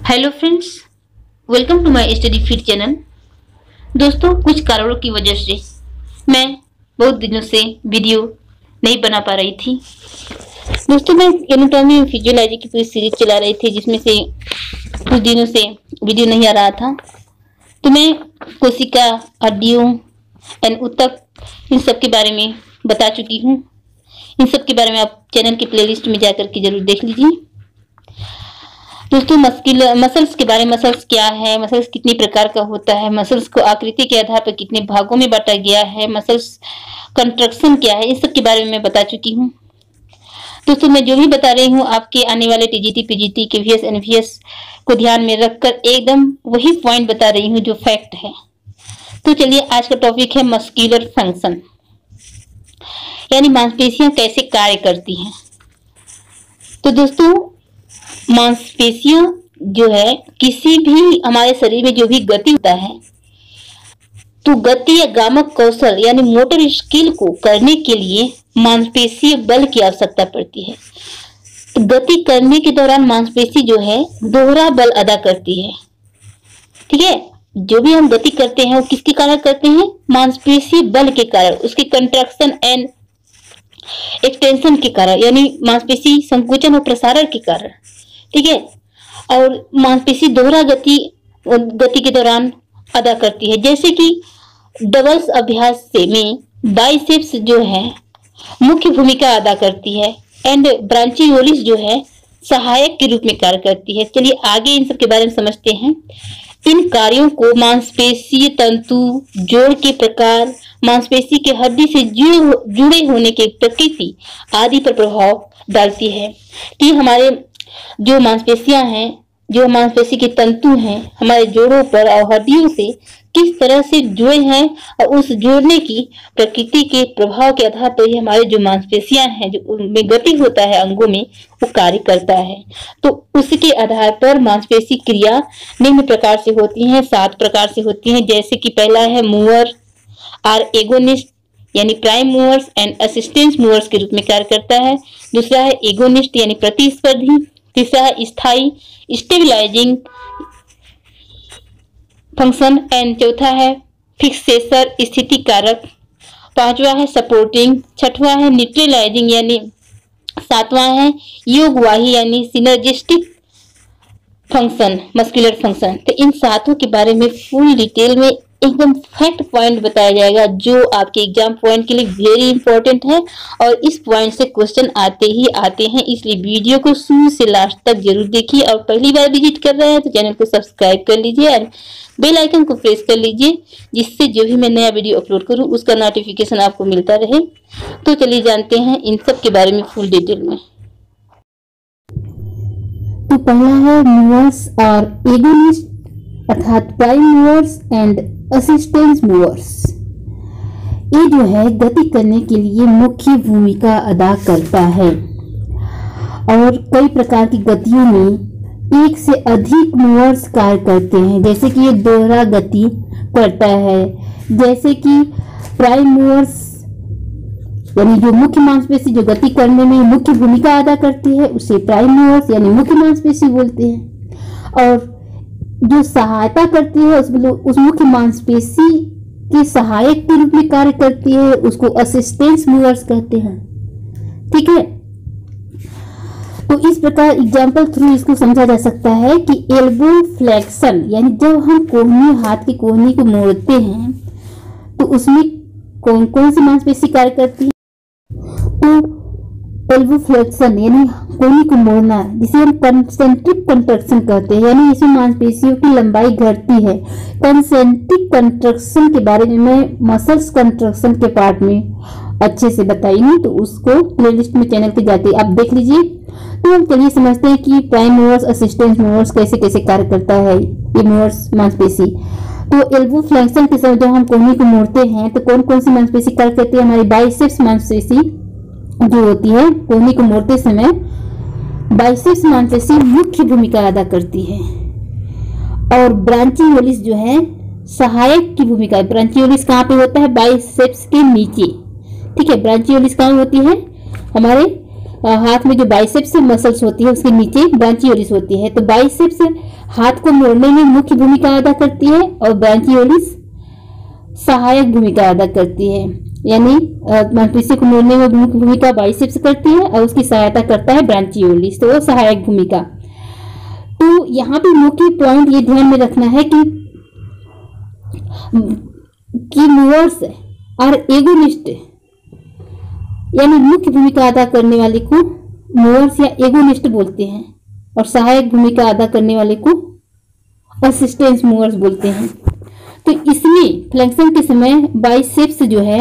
Hello friends, welcome to my study feed channel. दोस्तों, कुछ कारणों की वजह से मैं बहुत दिनों से वीडियो नहीं बना पा रही थी। दोस्तों, मैं एनाटॉमी और फिजियोलॉजी की पूरी सीरीज चला रही थी, जिसमें से कुछ दिनों से वीडियो नहीं आ रहा था। तो मैं कोशिका, हड्डियों एंड ऊतक, इन सब के बारे में बता चुकी हूँ। इन सब के बारे में आप चैनल की प्लेलिस्ट में जाकर के जरूर देख लीजिए। दोस्तों, मसल्स के बारे में, मसल्स क्या है, मसल्स कितनी प्रकार का होता है, मसल्स को आकृति के आधार पर कितने भागों में बांटा गया है, मसल्स कंट्रक्शन क्या है, इस सब के बारे में मैं बता चुकी हूँ। दोस्तों, मैं जो भी बता रही हूँ आपके आने वाले टीजीटी, पीजीटी, केवीएस, एनवीएस को ध्यान में रखकर एकदम वही पॉइंट बता रही हूँ जो फैक्ट है। तो चलिए, आज का टॉपिक है मस्कुलर फंक्शन, यानी मांसपेशियां कैसे कार्य करती हैं। तो दोस्तों, मांसपेशियां जो है, किसी भी हमारे शरीर में जो भी गति होता है, तो गति या गामक कौशल यानी मोटर स्किल को करने के लिए मांसपेशीय बल की आवश्यकता पड़ती है। तो गति करने के दौरान मांसपेशी जो है दोहरा बल अदा करती है। ठीक है, जो भी हम गति करते हैं वो किसके कारण करते हैं? मांसपेशी बल के कारण, उसके कंट्रैक्शन एंड एक्सटेंशन के कारण, यानी मांसपेशी संकुचन और प्रसारण के कारण। ठीक है, और मांसपेशी दोहरा गति के दौरान अदा करती है। जैसे कि डबल्स अभ्यास से में बाइसेप्स जो है मुख्य भूमिका अदा करती है एंड ब्रांचियोलिस जो है सहायक के रूप में कार्य करती है। चलिए आगे इन सब के बारे में समझते हैं। इन कार्यों को मांसपेशीय तंतु, जोड़ के प्रकार, मांसपेशी के हड्डी से जुड़े होने की प्रकृति आदि पर प्रभाव डालती है कि हमारे जो मांसपेशियां हैं, जो मांसपेशी के तंतु हैं, हमारे जोड़ों पर और हड्डियों से किस तरह से जुड़े हैं, और उस जुड़ने की प्रकृति के प्रभाव के आधार पर ही हमारे जो मांसपेशियां हैं, जो उनमें गति होता है अंगों में, वो कार्य करता है। तो उसके आधार पर मांसपेशी क्रिया निम्न प्रकार से होती हैं, 7 प्रकार से होती हैं। जैसे कि पहला है मूवर आर एगोनिस्ट, यानी prime movers and assistance movers के रूप में कार्य करता है। दूसरा है एगोनिस्ट यानी प्रतिस्पर्धी। तीसरा है स्थायी स्टेबलाइजिंग फंक्शन एंड चौथा है फिक्सेसर स्थिति कारक। पांचवा है सपोर्टिंग। छठवां है न्यूट्रलाइजिंग, यानी सातवां है योगवाही यानी सिनर्जिस्टिक फंक्शन, मस्कुलर फंक्शन। तो इन सातों के बारे में फुल डिटेल में एकदम फैक्ट पॉइंट बताया जाएगा, जो आपके एग्जाम पॉइंट के लिए वेरी इंपॉर्टेंट है, और इस पॉइंट से क्वेश्चन आते ही आते हैं। इसलिए वीडियो को शुरू से लास्ट तक जरूर देखिए, और पहली बार विजिट कर रहे हैं तो चैनल को सब्सक्राइब कर लीजिए और बेल आइकन को प्रेस कर लीजिए, जिससे जो भी मैं नया वीडियो अपलोड करूं उसका नोटिफिकेशन आपको मिलता रहे। तो चलिए जानते हैं इन सब के बारे में फुल डिटेल में। तो पहला है मूवर्स और एगोनिस्ट, अर्थात prime movers and assistance movers. ये जो है गति करने के लिए मुख्य भूमिका अदा करता है, और कई प्रकार की गतियों में एक से अधिक मूवर्स कार्य करते हैं। जैसे कि ये दोहरा गति करता है, जैसे कि प्राइम मूवर्स यानी जो मुख्य मांसपेशी जो गति करने में मुख्य भूमिका अदा करती है, उसे प्राइम मूवर्स यानी मुख्य मांसपेशी बोलते हैं। और जो सहायता करती है उस मुख्य मांसपेशी के सहायक के रूप में कार्य करती है, उसको असिस्टेंस मूवर्स कहते हैं। ठीक है, तो इस प्रकार एग्जाम्पल थ्रू इसको समझा जा सकता है कि एल्बो फ्लेक्शन, यानी जब हम कोहनी, हाथ के कोहनी को मोड़ते हैं, तो उसमें कौन कौन सी मांसपेशी कार्य करती है? तो एल्बो फ्लेक्शन यानी कोहनी को मोड़ना, जिसे हम कंसेंट्रिक कंट्रक्शन कहते हैं, यानी इसमें मांसपेशियों की लंबाई घटती है। कंसेंट्रिक कंट्रक्शन के बारे में मैं मसल्स कंट्रक्शन के पार्ट में अच्छे से बताई हूँ, तो उसको प्लेलिस्ट में चैनल पे जाते आप देख लीजिए। तो हम चलिए समझते हैं कि प्राइम मूवर्स, असिस्टेंस मूवर्स कैसे कैसे कार्य करता है ये मूवर्स मांसपेशी। तो एल्बो फ्लेक्शन के समय जब हम कोहनी को मोड़ते हैं तो कौन कौन सी मांसपेशी कार्य करती है? हमारी बाइसेप्स मांसपेशी जो होती है, कोहनी को मोड़ते समय बाइसेप्स मांसपेशी मुख्य भूमिका अदा करती है, और ब्रांचियोलिस जो है सहायक की भूमिका। ब्रांचियोलिस कहाँ पे होता है? बाइसेप्स के नीचे। ठीक है, ब्रांचियोलिस कहाँ होती है? हमारे हाथ में जो बाइसेप्स मसल्स होती है उसके नीचे ब्रांचियोलिस होती है। तो बाइसेप्स हाथ को मोड़ने में मुख्य भूमिका अदा करती है और ब्रांचियोलिस सहायक भूमिका अदा करती है। यानी मांसपेशी को मोड़ने में मुख्य भूमिका बाइसेप्स करती है और उसकी सहायता करता है ब्रांचियोलिस, तो वो सहायक भूमिका। तो यहाँ पे मुख्य पॉइंट ये ध्यान में रखना है कि मूवर्स और एगोनिस्ट यानी मुख्य भूमिका अदा करने वाले को मूवर्स या एगोनिस्ट बोलते हैं और सहायक भूमिका अदा करने वाले को असिस्टेंस मूवर्स बोलते हैं। तो इसमें फ्लेक्शन के समय बाइसेप्स जो है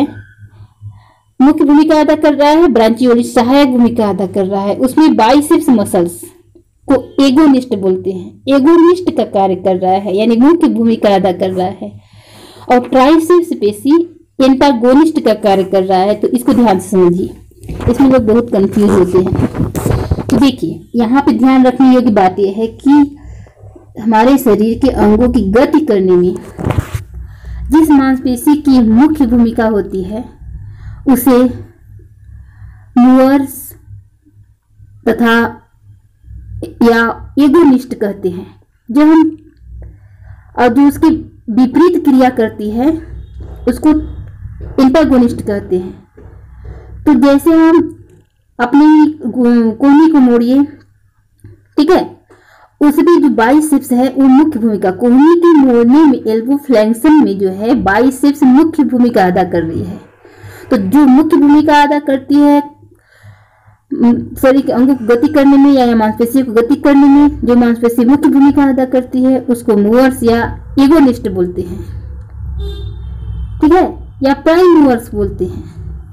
मुख्य भूमिका अदा कर रहा है, ब्रांचियोलिस सहायक भूमिका अदा कर रहा है। उसमें बाइसेप्स मसल्स को एगोनिस्ट बोलते हैं, एगोनिस्ट का कार्य कर रहा है यानी मुख्य भूमिका अदा कर रहा है। और ट्राइसेप्स पेशी एंटागोनिस्ट का कार्य कर रहा है। तो इसको ध्यान से समझिए, इसमें लोग बहुत कंफ्यूज होते हैं। तो देखिए यहाँ पे ध्यान रखने योग्य बात यह है कि हमारे शरीर के अंगों की गति करने में जिस मांसपेशी की मुख्य भूमिका होती है उसे मूवर्स तथा या एगोनिस्ट कहते हैं। जो हम और जो उसकी विपरीत क्रिया करती है उसको एंटागोनिस्ट कहते हैं। तो जैसे हम अपनी कोहनी को मोड़िए, ठीक है, उसमें जो बाइसेप्स है वो मुख्य भूमिका, कोहनी के मोड़ने में एल्बो फ्लेक्शन में जो है बाइसेप्स मुख्य भूमिका अदा कर रही है। तो जो मुख्य भूमिका अदा करती है शरीर के अंगों को गति करने में या मांसपेशियों को गति करने में, जो मांसपेशी मुख्य भूमिका अदा करती है उसको मूवर्स या एगोनिस्ट बोलते हैं, ठीक है, या प्राइम मूवर्स बोलते हैं।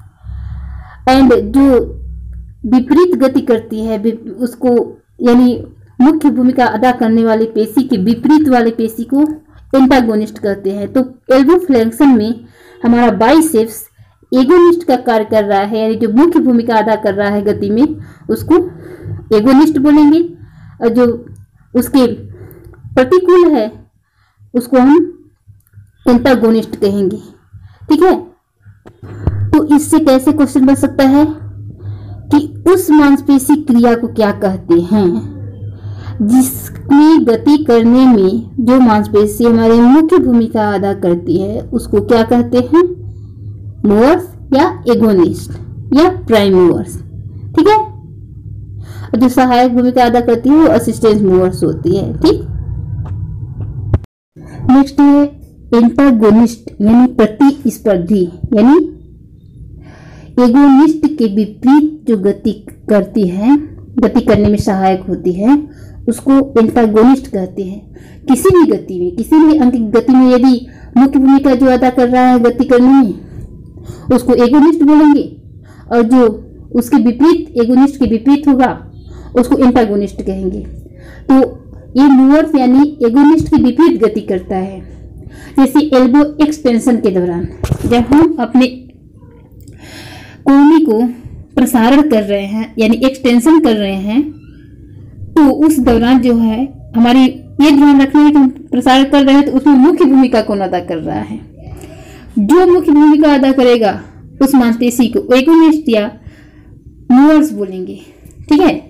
एंड जो विपरीत गति करती है उसको यानी मुख्य भूमिका अदा करने वाली पेशी के विपरीत वाले पेशी को एंटागोनिस्ट कहते हैं। तो एल्बो फ्लेक्शन में हमारा बाइसेप्स एगोनिस्ट का कार्य कर रहा है यानी जो मुख्य भूमिका अदा कर रहा है गति में उसको एगोनिस्ट बोलेंगे, और जो उसके प्रतिकूल है उसको हम एंटागोनिस्ट कहेंगे, ठीक है। तो इससे कैसे क्वेश्चन बन सकता है कि उस मांसपेशी क्रिया को क्या कहते हैं जिसमें गति करने में जो मांसपेशी हमारी मुख्य भूमिका अदा करती है उसको क्या कहते हैं, मूवर्स या एगोनिस्ट या प्राइम मूवर्स, ठीक है। और जो सहायक भूमिका अदा करती है वो असिस्टेंस मूवर्स होती है, ठीक। नेक्स्ट है एंटागोनिस्ट यानी प्रतिस्पर्धी, यानी एगोनिस्ट के विपरीत जो गति करती है, गति करने में सहायक होती है उसको एंटागोनिस्ट कहते हैं। किसी भी गति में, किसी भी अंग की गति में यदि मुख्य भूमिका जो अदा कर रहा है गति करने में उसको एगोनिस्ट बोलेंगे, और जो उसके विपरीत एगोनिस्ट के विपरीत होगा उसको एंटागोनिस्ट कहेंगे। तो ये मूवर्स यानी एगोनिस्ट की विपरीत गति करता है। जैसे एल्बो एक्सटेंशन के दौरान जब हम अपने कोहनी को प्रसारण कर रहे हैं यानी एक्सटेंशन कर रहे हैं, तो उस दौरान जो है हमारी ये ध्यान रखना है कि हम प्रसारण कर रहे हैं तो उसमें मुख्य भूमिका कौन अदा कर रहा है। जो मुख्य भूमिका अदा करेगा उस मांसपेशी को एगोनिस्ट या मूवर्स बोलेंगे, ठीक है।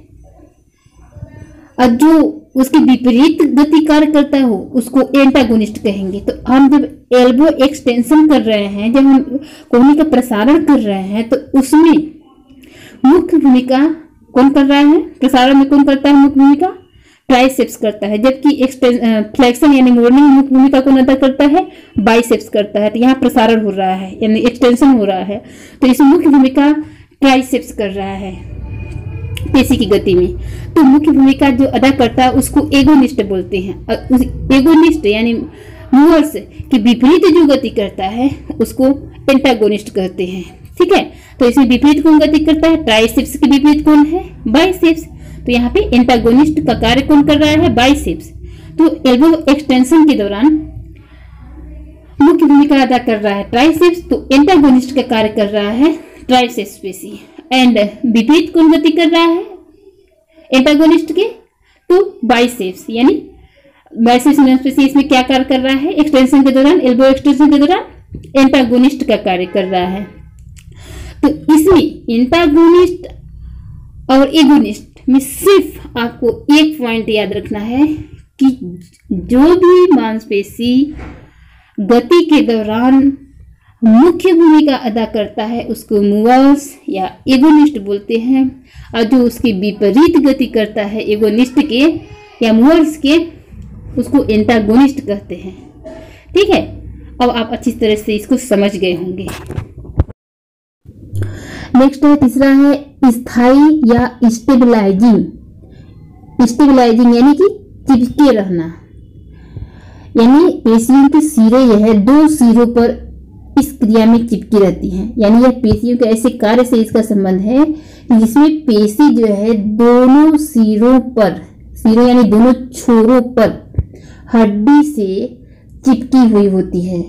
और जो उसके विपरीत गति कार्य करता हो उसको एंटागोनिस्ट कहेंगे। तो हम जब एल्बो एक्सटेंशन कर रहे हैं, जब हम कोहनी का प्रसारण कर रहे हैं, तो उसमें मुख्य भूमिका कौन कर रहा है, प्रसारण में कौन करता है मुख्य भूमिका, ट्राइसेप्स करता है, जबकि फ्लेक्शन यानी मोड़ने में मुख्य भूमिका कौन अदा करता है, बाइसेप्स करता है। तो यहाँ प्रसारण हो रहा है यानी एक्सटेंशन हो रहा है, तो इसमें मुख्य भूमिका ट्राइसेप्स कर रहा है पेशी की गति में। तो मुख्य भूमिका जो अदा करता है उसको एगोनिस्ट बोलते हैं, और उस एगोनिस्ट यानी मूवर्स के विपरीत जो गति करता है उसको एंटागोनिस्ट कहते हैं, ठीक है। तो इसमें विपरीत कौन गति करता है, ट्राइसेप्स के विपरीत कौन है, बाइसेप्स। तो यहाँ पे एंटागोनिस्ट का कार्य कौन कर रहा है, बाइसेप्स। तो एल्बो एक्सटेंशन के दौरान मुख्य भूमिका अदा कर रहा है ट्राइसेप्स, तो एंटागोनिस्ट का कार्य कर रहा है ट्राइसेप्स पेशी। एंड विपरीत कौन गति कर रहा है एंटागोनिस्ट के, तो बाइसेप्स, यानी बाइसेप्स मांसपेशी इसमें क्या कार्य कर रहा है, एक्सटेंशन के दौरान, एल्बो एक्सटेंशन के दौरान एंटागोनिस्ट का कार्य कर रहा है। तो इसमें एंटागोनिस्ट और और एगोनिस्ट में सिर्फ आपको एक पॉइंट याद रखना है कि जो भी मांसपेशी गति के दौरान मुख्य भूमिका अदा करता है उसको मूवर्स या एगोनिस्ट बोलते हैं, और जो उसकी विपरीत गति करता है एगोनिस्ट के या मूवर्स के, उसको एंटागोनिस्ट कहते हैं। ठीक है, अब आप अच्छी तरह से इसको समझ गए होंगे। नेक्स्ट है, तीसरा है स्थायी या स्टेबलाइजिंग। स्टेबलाइजिंग यानी कि चिपके रहना, यानी पेशियों के सिरे यह दो सिरों पर इस क्रिया में चिपकी रहती हैं। यानी यह पेशियों के ऐसे कार्य से इसका संबंध है कि जिसमें पेशी जो है दोनों सिरों पर, सिरों यानी दोनों छोरों पर हड्डी से चिपकी हुई होती है।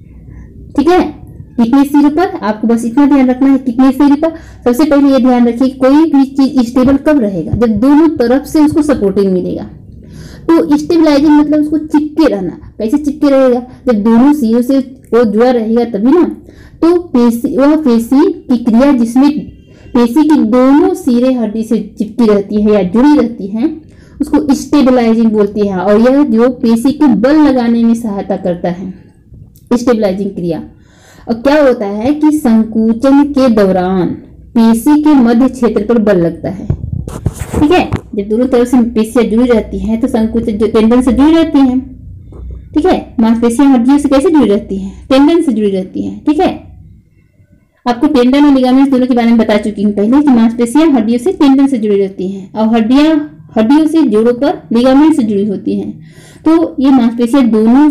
ठीक है, कितने सिरों पर, आपको बस इतना ध्यान रखना है, कितने सिरों पर। सबसे पहले ये ध्यान रखिए कोई भी चीज स्टेबल कब रहेगा, जब दोनों तरफ से उसको सपोर्टिंग मिलेगा। तो स्टेबलाइजिंग मतलब उसको चिपके रहना। कैसे चिपके रहेगा, जब दोनों सिरों से वो जुड़ा रहेगा तभी ना। तो पेशी, वह पेशी की क्रिया जिसमें पेशी की दोनों सिरे हड्डी से चिपकी रहती है या जुड़ी रहती हैं, उसको स्टेबलाइजिंग बोलती है। और यह जो पेशी को बल लगाने में सहायता करता है, स्टेबलाइजिंग क्रिया। और क्या होता है कि संकुचन के दौरान पेशी के मध्य क्षेत्र पर बल लगता है। ठीक है, जब दोनों तरफ से पेशियां जुड़ी रहती हैं तो संकुचन जो टेंडन से जुड़ी रहती हैं। ठीक है, मांसपेशियां हड्डियों से कैसे जुड़ी रहती हैं, टेंडन से जुड़ी रहती हैं। ठीक है, आपको टेंडन और लिगामेंट्स दोनों के बारे में बता चुकी हूँ पहले कि मांसपेशियां हड्डियों से टेंडन से जुड़ी रहती हैं और हड्डियों से जोड़ों पर लिगामेंट से जुड़ी होती हैं। तो ये मांसपेशियां दोनों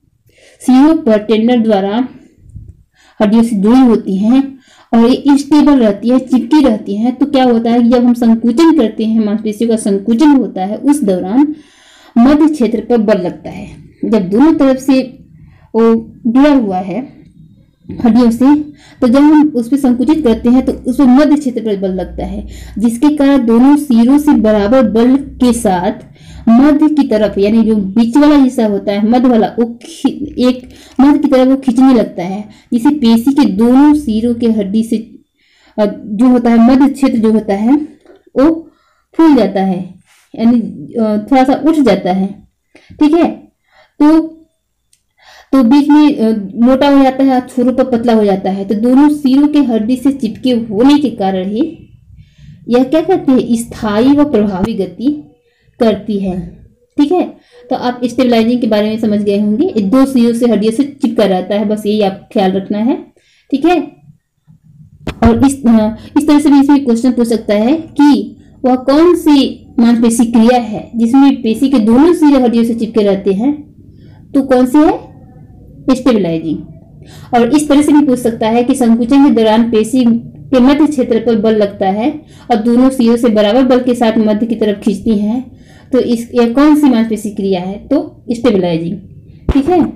सिरों पर टेंडन द्वारा हड्डियों से जुड़ी होती हैं और ये स्टेबल रहती है, चिपकी रहती हैं। तो क्या होता है कि जब हम संकुचन करते हैं, मांसपेशियों का संकुचन होता है, उस दौरान मध्य क्षेत्र पर बल लगता है। जब दोनों तरफ से वो जुड़ा हुआ है हड्डियों से, तो जब हम उस पर संकुचित करते हैं तो उस पर मध्य क्षेत्र पर बल लगता है, जिसके कारण दोनों सिरों से बराबर बल के साथ मध्य की तरफ, यानी जो बीच वाला हिस्सा होता है मध्य वाला, वो एक मध्य की तरफ वो खींचने लगता है, जिसे पेशी के दोनों सिरों के हड्डी से जो होता है मध्य क्षेत्र जो होता है वो फूल जाता है, यानी थोड़ा सा उठ जाता है। ठीक है, तो बीच में मोटा हो जाता है, छोरों पर पतला हो जाता है। तो दोनों सिरों के हड्डी से चिपके होने के कारण ही यह क्या कहते हैं, स्थायी व प्रभावी गति करती है। ठीक है, तो आप स्टेबलाइजिंग के बारे में समझ गए होंगे। दो सिरों से हड्डियों से चिपका रहता है, बस यही आप ख्याल रखना है। ठीक है, और इस तरह से भी इसमें क्वेश्चन पूछ सकता है कि वह कौन सी मांसपेशी क्रिया है जिसमें पेशी के दोनों सिरे हड्डियों से चिपके रहते हैं, तो कौन सी है, स्टेबलाइजिंग। और इस तरह से भी पूछ सकता है कि संकुचन के दौरान पेशी के मध्य क्षेत्र पर बल लगता है और दोनों सिरों से बराबर बल के साथ मध्य की तरफ खींचती हैं, तो यह कौन सी मांसपेशी क्रिया है, तो स्टेबलाइजिंग। ठीक है,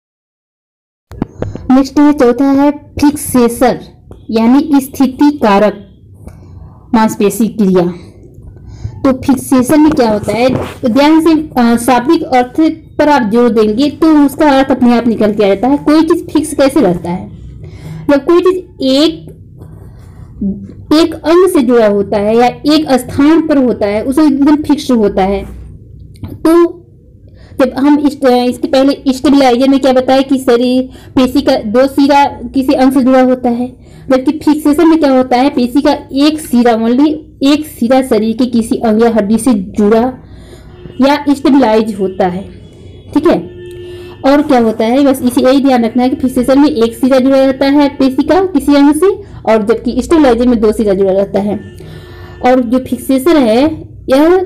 नेक्स्ट है, चौथा है फिक्सेशन यानी स्थिति कारक मांसपेशी क्रिया। तो फिक्सेशन में क्या होता है, ध्यान से शाब्दिक अर्थ पर आप जोर देंगे तो उसका अर्थ अपने आप निकल के आ जाता है। कोई चीज फिक्स कैसे रहता है, जब कोई चीज एक अंग से जुड़ा होता है या एक स्थान पर होता है, उसे एकदम फिक्स होता है। तो जब हम इसके पहले स्टेबलाइजर में क्या बताया कि शरीर पेशी का दो सिरा किसी अंग से जुड़ा होता है, जबकि फिक्सेशन में क्या होता है, पेशी का एक सिरा, ओनली एक सिरा शरीर के किसी अंग या हड्डी से जुड़ा या स्टेबलाइज होता है। ठीक है, और क्या होता है, बस इसी यही ध्यान रखना है कि फिक्सेशन में एक सिरा जुड़ा रहता है पेशी का किसी अंग से, और जबकि स्टेबलाइजर में दो सिरा जुड़ा रहता है। और जो फिक्सेशन है, यह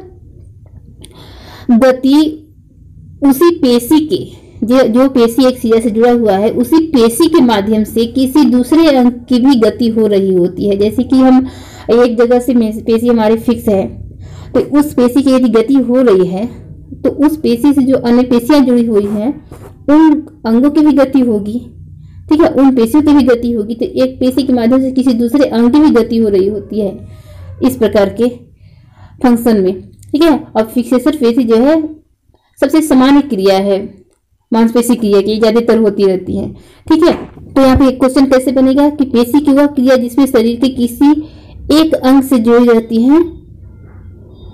गति उसी पेशी के जो पेशी एक सिरा से जुड़ा हुआ है, उसी पेशी के माध्यम से किसी दूसरे अंग की भी गति हो रही होती है। जैसे कि हम एक जगह से पेशी हमारी फिक्स है, तो उस पेशी की यदि गति हो रही है तो उस पेशी से जो अन्य पेशियां जुड़ी हुई हैं उन अंगों की भी गति होगी। ठीक है, उन पेशियों की भी गति होगी। तो एक पेशी के माध्यम से किसी दूसरे अंग की भी गति हो रही होती है, इस प्रकार के फंक्शन में। ठीक है, और फिक्सेशन पेशी जो है सबसे सामान्य क्रिया है मांसपेशी क्रिया की, ज्यादातर होती रहती है। ठीक है, तो यहाँ पे एक क्वेश्चन कैसे बनेगा कि पेशी की वह क्रिया जिसमें शरीर के किसी एक अंग से जुड़ी रहती है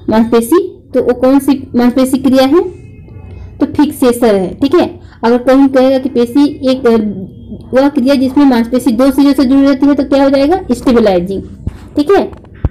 मांसपेशी, तो वो कौन सी मांसपेशी क्रिया है? तो फिक्सेशन है। ठीक है, अगर कहीं कहेगा कि पेशी एक वह क्रिया जिसमें मांसपेशी दो चीजों से जुड़ी रहती है तो क्या हो जाएगा? स्टेबलाइजिंग। ठीक है,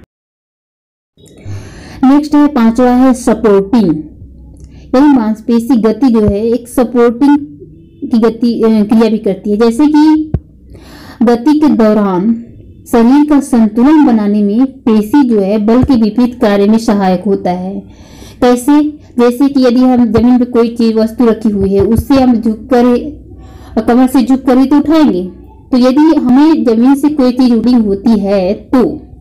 नेक्स्ट है पांचवा है सपोर्टिंग, यानी मांसपेशी गति जो है एक सपोर्टिंग की गति क्रिया भी करती है। जैसे कि गति के दौरान शरीर का संतुलन बनाने में पेशी जो है बल के विपरीत कार्य में सहायक होता है। कैसे? जैसे कि यदि हम जमीन पर कोई चीज वस्तु रखी हुई है, उससे हम झुक कर कमर से झुक कर ही तो उठाएंगे, तो यदि हमें जमीन से कोई चीज उड़ी होती है तो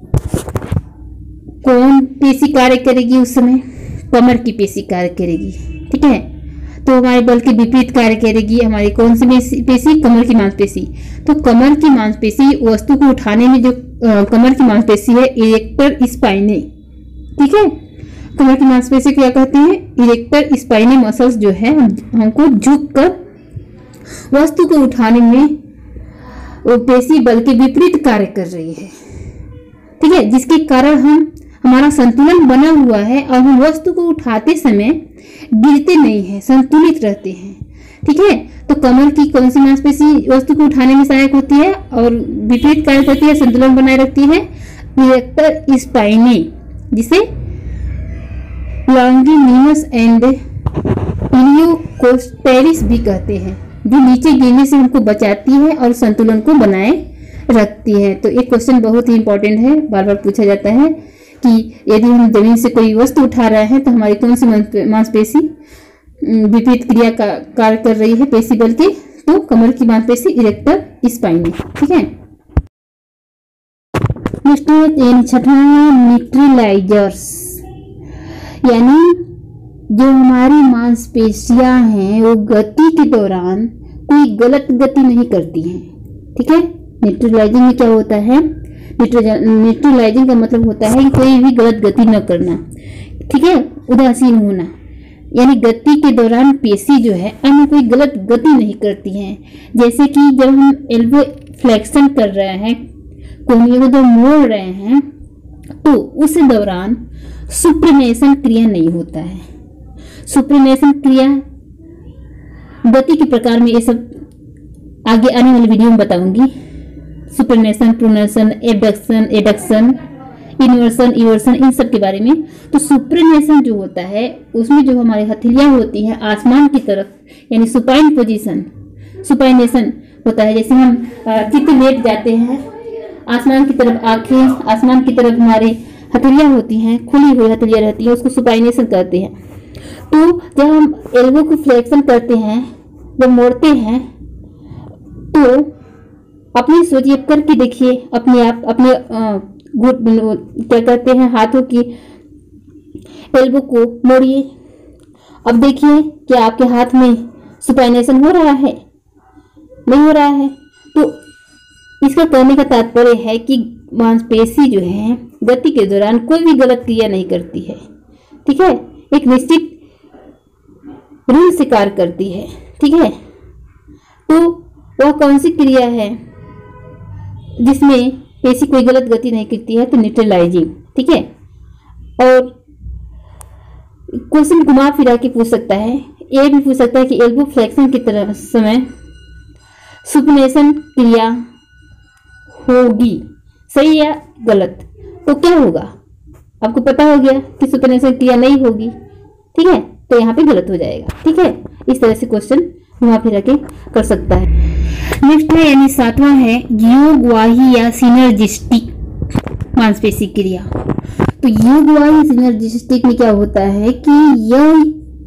कौन पेशी कार्य करेगी? उस समय कमर की पेशी कार्य करेगी। ठीक है, तो हमारे बल के विपरीत कार्य करेगी हमारी कौन सी पेशी? कमर की मांसपेशी। तो कमर की मांसपेशी वस्तु को उठाने में जो कमर की मांसपेशी है इरेक्टर स्पाइने। ठीक है, कमर की मांसपेशी क्या कहते हैं? इरेक्टर स्पाइने मसल्स जो है हमको झुक कर वस्तु को उठाने में वो पेशी बल के विपरीत कार्य कर रही है। ठीक है, जिसके कारण हमारा संतुलन बना हुआ है और हम वस्तु को उठाते समय गिरते नहीं हैं, संतुलित रहते हैं। ठीक है, तो कमर की कौन सी मांसपेशी वस्तु को उठाने में सहायक होती है और विपरीत कार्य करती है, संतुलन बनाए रखती है? इरेक्टर स्पाइने, जिसे लॉन्गिनिमस एंड इलियोकोस्टेरिस भी कहते हैं, जो नीचे गिरने से हमको बचाती है और संतुलन को बनाए रखती है। तो एक क्वेश्चन बहुत ही इंपॉर्टेंट है, बार बार पूछा जाता है कि यदि हम जमीन से कोई वस्तु उठा रहे हैं तो हमारी कौन सी मांसपेशी विपरीत क्रिया का कार्य कर रही है पेशी बल के? तो कमर की मांसपेशी इरेक्टर स्पाइने। ठीक है, नेक्स्ट है छठवां है न्यूट्रलाइजर्स, यानी जो हमारी मांसपेशियां हैं वो गति के दौरान कोई गलत गति नहीं करती हैं। ठीक है, न्यूट्रलाइजिंग में क्या होता है? न्यूट्रलाइजिंग का मतलब होता है कि कोई भी गलत गति न करना। ठीक है, उदासीन होना, यानी गति के दौरान पेशी जो है अन्य कोई गलत गति नहीं करती हैं। जैसे कि जब हम एल्बो फ्लेक्शन कर रहे हैं, कोहनी को जब मोड़ रहे हैं, तो उस दौरान सुप्रीनेशन क्रिया नहीं होता है। सुप्रीनेशन क्रिया गति के प्रकार में ये सब आगे आने वाली वीडियो में बताऊंगी। Supination, pronation, abduction, adduction, inversion, eversion, इन सब के बारे में। तो सुप्रीनेशन जो होता है उसमें जो हमारी हथेलियां होती हैं आसमान की तरफ, यानी सुपाइन पोजीशन, सुपाइनेशन होता है। जैसे हम चित्त लेट जाते हैं, आसमान की तरफ आंखें, आसमान की तरफ हमारी हथेलियां होती हैं, खुली हुई हथेलियां रहती हैं, उसको सुपाइनेशन कहते हैं। तो जब हम एल्बो को फ्लेक्शन करते हैं, जब मोड़ते हैं, तो अपनी सोचिए, करके देखिए अपने आप, अपने क्या कहते हैं, हाथों की एल्बो को मोड़िए। अब देखिए कि आपके हाथ में सुपाइनेशन हो रहा है, नहीं हो रहा है। तो इसका कहने का तात्पर्य है कि मांसपेशी जो है गति के दौरान कोई भी गलत क्रिया नहीं करती है। ठीक है, एक निश्चित रूल से कार्य करती है। ठीक है, तो वह कौन सी क्रिया है जिसमें पेशी कोई गलत गति नहीं करती है? तो न्यूट्रलाइजिंग। ठीक है, और क्वेश्चन घुमा फिरा के पूछ सकता है, ये भी पूछ सकता है कि एल्बो फ्लेक्शन की तरह समय सुप्रीनेशन क्रिया होगी, सही या गलत? तो क्या होगा? आपको पता हो गया कि सुप्रीनेशन क्रिया नहीं होगी। ठीक है, तो यहाँ पे गलत हो जाएगा। ठीक है, इस तरह से क्वेश्चन घुमा फिरा के कर सकता है। नेक्स्ट है यानी सातवां है योगवाही या सिनर्जिस्टिक मांसपेशी क्रिया। तो योगवाही सिनर्जिस्टिक में क्या होता है कि यह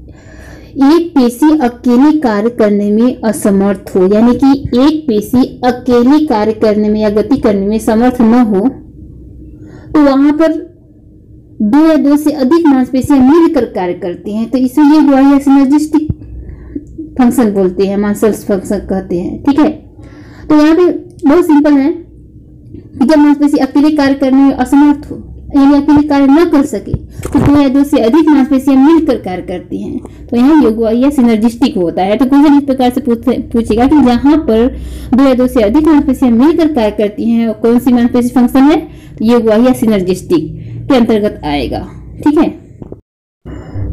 एक पेशी अकेले कार्य करने में असमर्थ हो, यानी कि एक पेशी अकेले कार्य करने में या गति करने में समर्थ न हो, तो वहां पर दो या दो से अधिक मांसपेशियां मिलकर कार्य करती हैं। तो इसे योगवाही या सिनर्जिस्टिक फंक्शन बोलते हैं, मसल्स फंक्शन कहते हैं। ठीक है, तो यहाँ पे बहुत सिंपल है कि जब मांसपेशी अकेले कार्य करने में असमर्थ हो, यानी अकेले कार्य न कर सके, तो दो या दो से अधिक मांसपेशियां मिलकर कार्य करती हैं, तो यहाँ योगवाही या सिनर्जिस्टिक होता है। तो क्वेश्चन इस प्रकार से पूछेगा कि जहां पर दो या दो से अधिक मांसपेशियां मिलकर कार्य करती हैं, कौन सी मांसपेशी फंक्शन है? योगवाही या सिनर्जिस्टिक के अंतर्गत आएगा। ठीक है।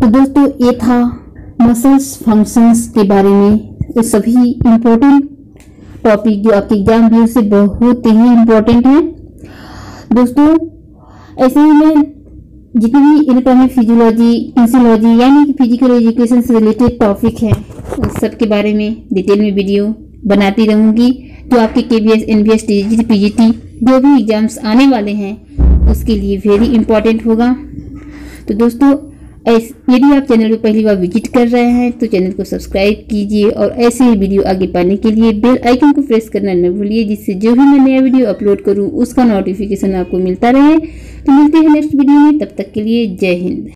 तो दोस्तों ये था मसल्स फंक्शंस के बारे में, ये सभी इम्पोर्टेंट टॉपिक जो आपके एग्जाम व्यू से बहुत ही इम्पोर्टेंट है। दोस्तों ऐसे ही मैं जितनी भी एनाटॉमी, फिजियोलॉजी, फिजियोलॉजी यानी कि फिजिकल एजुकेशन से रिलेटेड टॉपिक हैं उस सब के बारे में डिटेल में वीडियो बनाती रहूँगी, जो आपके KBS, NBS, TGT, PGT जो भी एग्जाम्स आने वाले हैं उसके लिए वेरी इंपॉर्टेंट होगा। तो दोस्तों यदि आप चैनल को पहली बार विजिट कर रहे हैं तो चैनल को सब्सक्राइब कीजिए और ऐसे ही वीडियो आगे पाने के लिए बेल आइकन को प्रेस करना न भूलिए, जिससे जो भी मैं नया वीडियो अपलोड करूं उसका नोटिफिकेशन आपको मिलता रहे। तो मिलते हैं नेक्स्ट वीडियो में, तब तक के लिए जय हिंद।